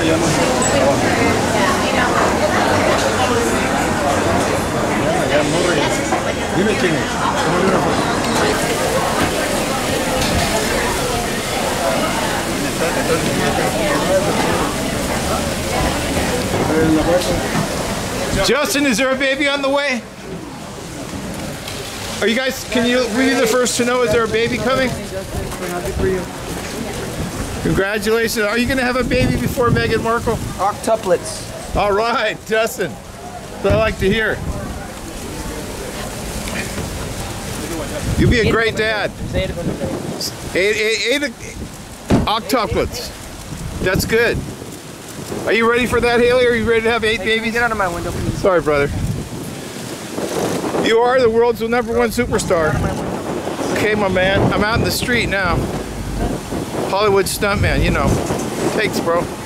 yo no sé. Ya, morre. Dime quién es. Tómale una foto. Justin, is there a baby on the way? Are you guys, can you be the first to know, is there a baby coming? Congratulations. Are you going to have a baby before Meghan Markle? Octuplets. All right, Justin. That's what I like to hear. You'll be a great dad. Eight octuplets. That's good. Are you ready for that, Haley? Are you ready to have 8 babies? Get out of my window, please. Sorry, brother. You are the world's #1 superstar. Okay, my man. I'm out in the street now. Hollywood stuntman, you know. Thanks, bro.